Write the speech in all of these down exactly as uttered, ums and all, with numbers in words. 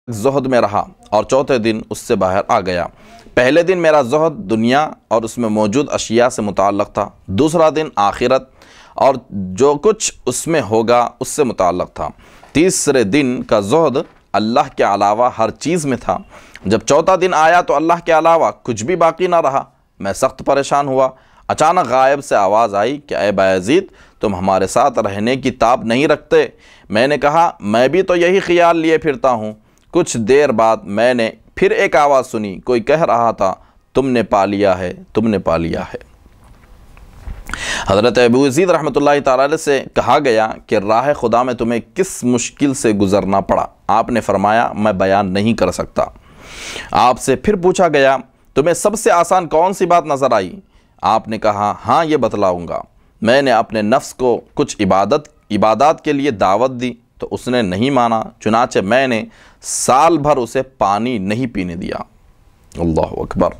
زہد میں رہا اور چوتھے دن اس سے باہر آ گیا۔ پہلے دن میرا زہد دنیا اور اس میں موجود اشیاء سے متعلق تھا، دوسرا دن آخرت اور جو کچھ اس میں ہوگا اس سے متعلق تھا، تیسرے دن کا زہد اللہ کے علاوہ ہر چیز میں تھا۔ جب چوتھا دن آیا تو اللہ کے علاوہ کچھ بھی باقی نہ رہا، میں سخت پریشان ہوا۔ اچانک غائب سے آواز آئی کہ اے بایزید، تم ہمارے ساتھ رہنے کی تاب نہیں رکھتے؟ میں نے کہا میں بھی تو یہی خیال لیے پھرتا ہوں۔ کچھ دیر بعد میں نے پھر ایک آواز سنی، کوئی کہہ رہا تھا تم نے پا لیا ہے، تم نے پا لیا ہے۔ حضرت ابو یزید رحمۃ اللہ تعالی علیہ سے کہا گیا کہ راہ خدا میں تمہیں کس مشکل سے گزرنا پڑا؟ آپ نے فرمایا میں بیان نہیں کر سکتا۔ آپ سے پھر پوچھا گیا تمہیں سب سے آسان کون سی بات نظر آئی؟ آپ نے کہا ہاں یہ بتلاؤں گا۔ میں نے اپنے نفس کو کچھ عبادت عبادات کے لیے دعوت دی تو اس نے نہیں مانا، چنانچہ میں نے سال بھر اسے پانی نہیں پینے دیا۔ اللہ اکبر۔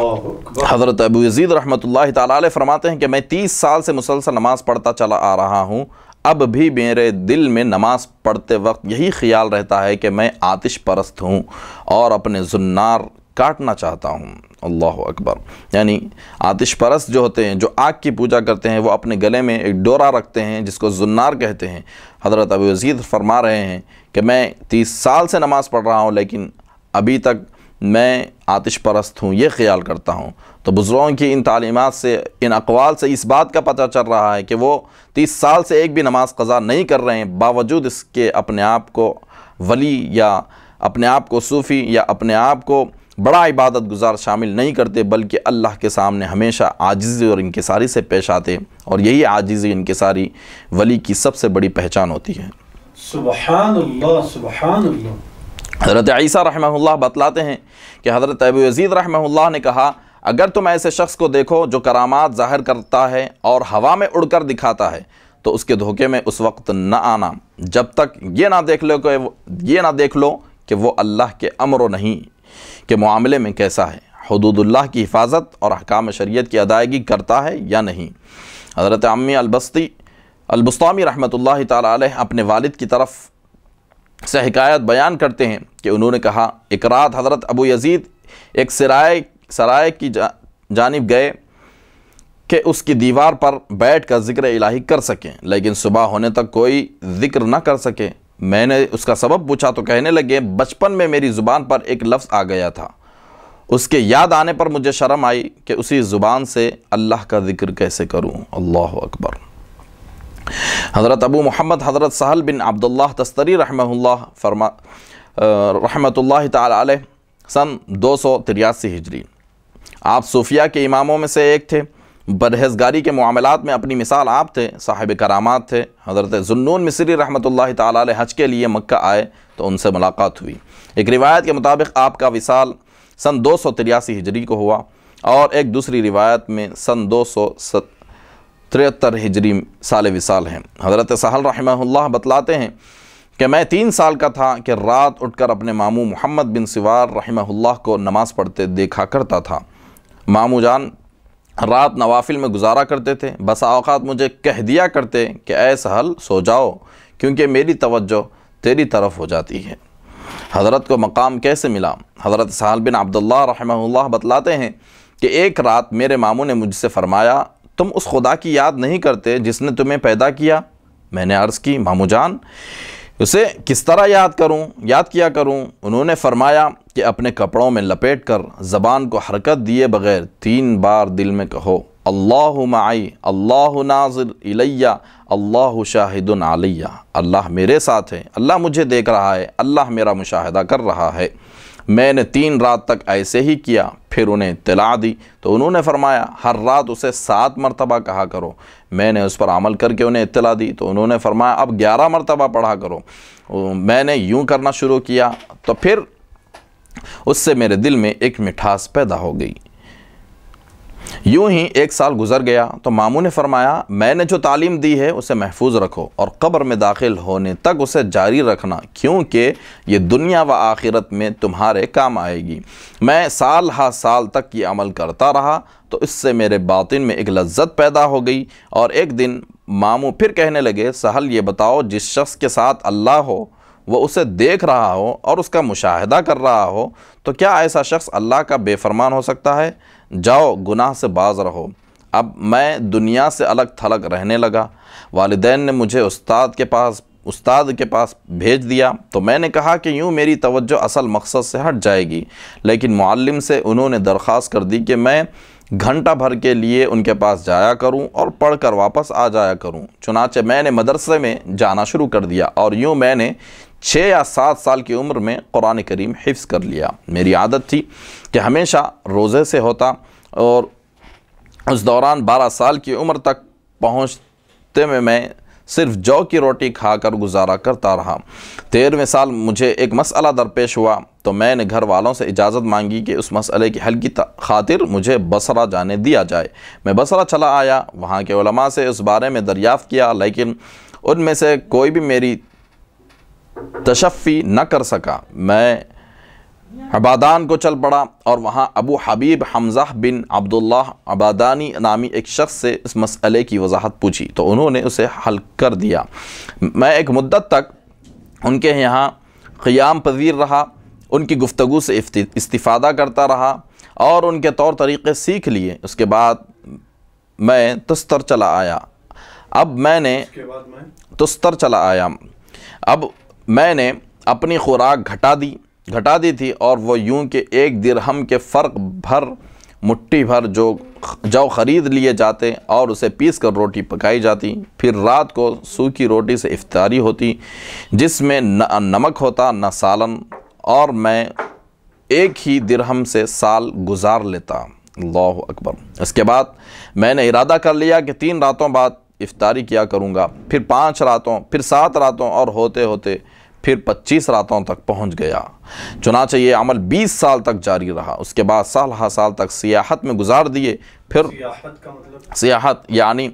حضرت ابو یزید رحمۃ اللہ تعالی علیہ فرماتے ہیں کہ میں تیس سال سے مسلسل نماز پڑھتا چلا آ رہا ہوں، اب بھی میرے دل میں نماز پڑھتے وقت یہی خیال رہتا ہے کہ میں آتش پرست ہوں اور اپنے زنار کاٹنا چاہتا ہوں۔ اللہ اکبر۔ یعنی آتش پرست جو ہوتے ہیں، جو آگ کی پوجا کرتے ہیں، وہ اپنے گلے میں ایک ڈورا رکھتے ہیں جس کو زنار کہتے ہیں۔ حضرت ابو یزید فرما رہے ہیں کہ میں تیس سال سے نماز پڑھ رہا ہوں لیکن ابھی تک میں آتش پرست ہوں، یہ خیال کرتا ہوں۔ تو بزرگوں کی ان تعلیمات سے، ان اقوال سے اس بات کا پتہ چل رہا ہے کہ وہ تیس سال سے ایک بھی نماز قضا نہیں کر رہے ہیں، باوجود اس کے اپنے آپ کو ولی یا اپنے آپ کو صوفی یا اپنے آپ کو بڑا عبادت گزار شامل نہیں کرتے، بلکہ اللہ کے سامنے ہمیشہ عاجزی اور انکساری سے پیش آتے، اور یہی عاجزی انکساری ولی کی سب سے بڑی پہچان ہوتی ہے۔ سبحان اللہ، سبحان اللہ۔ حضرت عیسیٰ رحمہ اللہ بتلاتے ہیں کہ حضرت ابو یزید رحمہ اللہ نے کہا اگر تم ایسے شخص کو دیکھو جو کرامات ظاہر کرتا ہے اور ہوا میں اڑ کر دکھاتا ہے تو اس کے دھوکے میں اس وقت نہ آنا جب تک یہ نہ دیکھ لو کہ یہ نہ دیکھ لو کہ وہ اللہ کے امر و نہیں کے معاملے میں کیسا ہے، حدود اللہ کی حفاظت اور احکام شریعت کی ادائیگی کرتا ہے یا نہیں۔ حضرت عمی البسطی البسطامی رحمۃ اللہ تعالی علیہ اپنے والد کی طرف سے حکایت بیان کرتے ہیں کہ انہوں نے کہا ایک رات حضرت ابو یزید ایک سرائے سرائے کی جانب گئے کہ اس کی دیوار پر بیٹھ کر ذکر الہی کر سکیں، لیکن صبح ہونے تک کوئی ذکر نہ کر سکے۔ میں نے اس کا سبب پوچھا تو کہنے لگے بچپن میں میری زبان پر ایک لفظ آ گیا تھا، اس کے یاد آنے پر مجھے شرم آئی کہ اسی زبان سے اللہ کا ذکر کیسے کروں۔ اللہ اکبر۔ حضرت ابو محمد حضرت سہل بن عبداللہ تستری رحمہ اللہ فرما رحمۃ اللہ تعالی علیہ سن دو سو تریاسی ہجری، آپ صوفیہ کے اماموں میں سے ایک تھے، پرہیزگاری کے معاملات میں اپنی مثال آپ تھے، صاحب کرامات تھے۔ حضرت ذوالنون مصری رحمۃ اللہ تعالی علیہ حج کے لیے مکہ آئے تو ان سے ملاقات ہوئی۔ ایک روایت کے مطابق آپ کا وصال سن دو سو تریاسی ہجری کو ہوا اور ایک دوسری روایت میں سن دو سو تریہتر ہجری سال وصال ہیں۔ حضرت سہل رحمہ اللہ بتلاتے ہیں کہ میں تین سال کا تھا کہ رات اٹھ کر اپنے ماموں محمد بن سوار رحمہ اللہ کو نماز پڑھتے دیکھا کرتا تھا۔ ماموں جان رات نوافل میں گزارا کرتے تھے، بسا اوقات مجھے کہہ دیا کرتے کہ اے سہل سو جاؤ کیونکہ میری توجہ تیری طرف ہو جاتی ہے۔ حضرت کو مقام کیسے ملا؟ حضرت سہل بن عبداللہ رحمہ اللہ بتلاتے ہیں کہ ایک رات میرے ماموں نے مجھ سے فرمایا تم اس خدا کی یاد نہیں کرتے جس نے تمہیں پیدا کیا؟ میں نے عرض کی ماموں جان اسے کس طرح یاد کروں یاد کیا کروں؟ انہوں نے فرمایا کہ اپنے کپڑوں میں لپیٹ کر زبان کو حرکت دیے بغیر تین بار دل میں کہو اللہ معی، اللہ ناظر الیہ، اللہ شاہد علیہ، اللہ میرے ساتھ ہے، اللہ مجھے دیکھ رہا ہے، اللہ میرا مشاہدہ کر رہا ہے۔ میں نے تین رات تک ایسے ہی کیا، پھر انہیں اطلاع دی تو انہوں نے فرمایا ہر رات اسے سات مرتبہ کہا کرو۔ میں نے اس پر عمل کر کے انہیں اطلاع دی تو انہوں نے فرمایا اب گیارہ مرتبہ پڑھا کرو۔ میں نے یوں کرنا شروع کیا تو پھر اس سے میرے دل میں ایک مٹھاس پیدا ہو گئی۔ یوں ہی ایک سال گزر گیا تو ماموں نے فرمایا میں نے جو تعلیم دی ہے اسے محفوظ رکھو اور قبر میں داخل ہونے تک اسے جاری رکھنا، کیونکہ یہ دنیا و آخرت میں تمہارے کام آئے گی۔ میں سال ہا سال تک یہ عمل کرتا رہا تو اس سے میرے باطن میں ایک لذت پیدا ہو گئی، اور ایک دن ماموں پھر کہنے لگے سہل یہ بتاؤ جس شخص کے ساتھ اللہ ہو وہ اسے دیکھ رہا ہو اور اس کا مشاہدہ کر رہا ہو تو کیا ایسا شخص اللہ کا بے فرمان ہو سکتا ہے؟ جاؤ گناہ سے باز رہو۔ اب میں دنیا سے الگ تھلگ رہنے لگا۔ والدین نے مجھے استاد کے پاس استاد کے پاس بھیج دیا تو میں نے کہا کہ یوں میری توجہ اصل مقصد سے ہٹ جائے گی، لیکن معلم سے انہوں نے درخواست کر دی کہ میں گھنٹہ بھر کے لیے ان کے پاس جایا کروں اور پڑھ کر واپس آ جایا کروں۔ چنانچہ میں نے مدرسے میں جانا شروع کر دیا اور یوں میں نے چھ یا سات سال کی عمر میں قرآن کریم حفظ کر لیا۔ میری عادت تھی کہ ہمیشہ روزے سے ہوتا اور اس دوران بارہ سال کی عمر تک پہنچتے میں میں صرف جو کی روٹی کھا کر گزارا کرتا رہا۔ تیرہویں سال مجھے ایک مسئلہ درپیش ہوا تو میں نے گھر والوں سے اجازت مانگی کہ اس مسئلے کی حل کی خاطر مجھے بصرہ جانے دیا جائے۔ میں بصرہ چلا آیا، وہاں کے علماء سے اس بارے میں دریافت کیا، لیکن ان میں سے کوئی بھی میری تشفی نہ کر سکا۔ میں عبادان کو چل پڑا اور وہاں ابو حبیب حمزہ بن عبداللہ عبادانی نامی ایک شخص سے اس مسئلے کی وضاحت پوچھی تو انہوں نے اسے حل کر دیا۔ میں ایک مدت تک ان کے یہاں قیام پذیر رہا، ان کی گفتگو سے استفادہ کرتا رہا اور ان کے طور طریقے سیکھ لیے۔ اس کے بعد میں تستر چلا آیا اب میں نے تستر چلا آیا اب میں نے اپنی خوراک گھٹا دی گھٹا دی تھی اور وہ یوں کہ ایک درہم کے فرق بھر مٹھی بھر جو جو خرید لیے جاتے اور اسے پیس کر روٹی پکائی جاتی، پھر رات کو سوکھی روٹی سے افطاری ہوتی جس میں نہ نمک ہوتا نہ سالن، اور میں ایک ہی درہم سے سال گزار لیتا۔ اللہ اکبر۔ اس کے بعد میں نے ارادہ کر لیا کہ تین راتوں بعد افطاری کیا کروں گا، پھر پانچ راتوں، پھر سات راتوں اور ہوتے ہوتے پھر پچیس راتوں تک پہنچ گیا۔ چنانچہ یہ عمل بیس سال تک جاری رہا۔ اس کے بعد سال ہا سال تک سیاحت میں گزار دیے پھر سیاحت کا مطلب سیاحت یعنی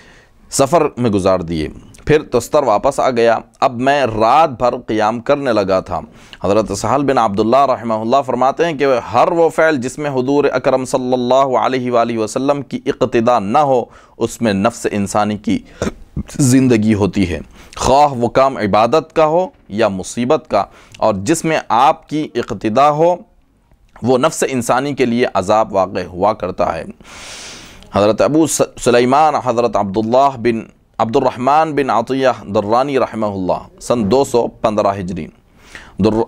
سفر میں گزار دیے پھر تستر واپس آ گیا۔ اب میں رات بھر قیام کرنے لگا تھا۔ حضرت سہل بن عبداللہ رحمہ اللہ فرماتے ہیں کہ ہر وہ فعل جس میں حضور اکرم صلی اللہ علیہ وآلہ وسلم کی اقتداء نہ ہو اس میں نفس انسانی کی زندگی ہوتی ہے، خواہ وہ کام عبادت کا ہو یا مصیبت کا، اور جس میں آپ کی اقتداء ہو وہ نفس انسانی کے لیے عذاب واقع ہوا کرتا ہے۔ حضرت ابو سلیمان حضرت عبداللہ بن عبد الرحمن بن عطیہ درانی رحمہ اللہ سن دو سو پندرہ ہجری در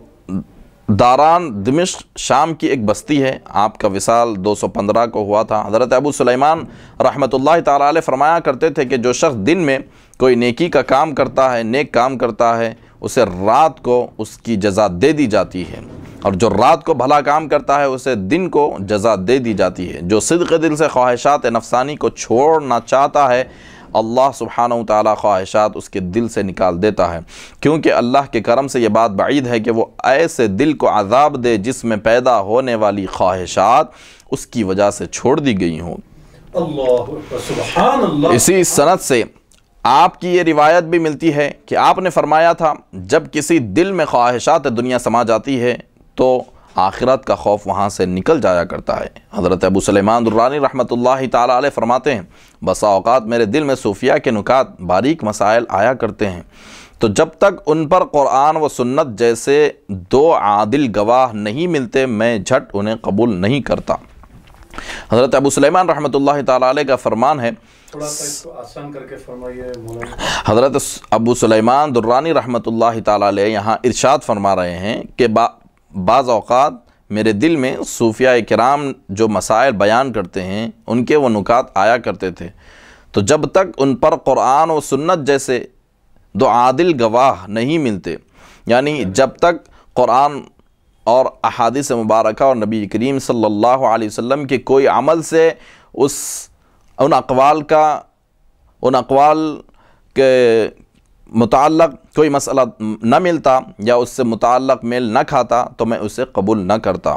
داران دمشق شام کی ایک بستی ہے۔ آپ کا وصال دو سو پندرہ کو ہوا تھا۔ حضرت ابو سلیمان رحمۃ اللہ تعالیٰ علیہ فرمایا کرتے تھے کہ جو شخص دن میں کوئی نیکی کا کام کرتا ہے نیک کام کرتا ہے اسے رات کو اس کی جزا دے دی جاتی ہے، اور جو رات کو بھلا کام کرتا ہے اسے دن کو جزا دے دی جاتی ہے۔ جو صدق دل سے خواہشات نفسانی کو چھوڑنا چاہتا ہے اللہ سبحانہ و تعالیٰ خواہشات اس کے دل سے نکال دیتا ہے، کیونکہ اللہ کے کرم سے یہ بات بعید ہے کہ وہ ایسے دل کو عذاب دے جس میں پیدا ہونے والی خواہشات اس کی وجہ سے چھوڑ دی گئی ہوں۔ اللہ سبحان اللہ۔ اسی سند سے آپ کی یہ روایت بھی ملتی ہے کہ آپ نے فرمایا تھا جب کسی دل میں خواہشات دنیا سما جاتی ہے تو آخرت کا خوف وہاں سے نکل جایا کرتا ہے۔ حضرت ابو سلیمان درانی رحمۃ اللہ تعالیٰ علیہ فرماتے ہیں بسا اوقات میرے دل میں صوفیہ کے نکات باریک مسائل آیا کرتے ہیں تو جب تک ان پر قرآن و سنت جیسے دو عادل گواہ نہیں ملتے میں جھٹ انہیں قبول نہیں کرتا۔ حضرت ابو سلیمان رحمۃ اللہ تعالیٰ علیہ کا فرمان ہے، تھوڑا سا اس کو آسان کر کے فرمائیے مولانا۔ حضرت ابو سلیمان درانی رحمۃ اللہ تعالیٰ علیہ یہاں ارشاد فرما رہے ہیں کہ با بعض اوقات میرے دل میں صوفیاء کرام جو مسائل بیان کرتے ہیں ان کے وہ نکات آیا کرتے تھے تو جب تک ان پر قرآن و سنت جیسے دو عادل گواہ نہیں ملتے، یعنی جب تک قرآن اور احادیث مبارکہ اور نبی کریم صلی اللہ علیہ وسلم کے کوئی عمل سے اس ان اقوال کا ان اقوال کے متعلق کوئی مسئلہ نہ ملتا یا اس سے متعلق میل نہ کھاتا تو میں اسے قبول نہ کرتا۔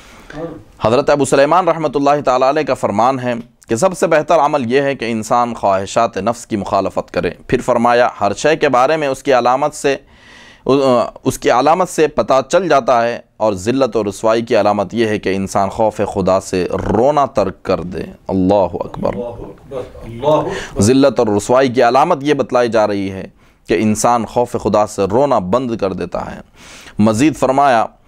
حضرت ابو سلیمان رحمۃ اللہ تعالیٰ علیہ کا فرمان ہے کہ سب سے بہتر عمل یہ ہے کہ انسان خواہشات نفس کی مخالفت کرے۔ پھر فرمایا ہر شے کے بارے میں اس کی علامت سے اس کی علامت سے پتہ چل جاتا ہے، اور ذلت اور رسوائی کی علامت یہ ہے کہ انسان خوف خدا سے رونا ترک کر دے۔ اللہ اکبر۔ ذلت اور رسوائی کی علامت یہ بتلائی جا رہی ہے کہ انسان خوف خدا سے رونا بند کر دیتا ہے۔ مزید فرمایا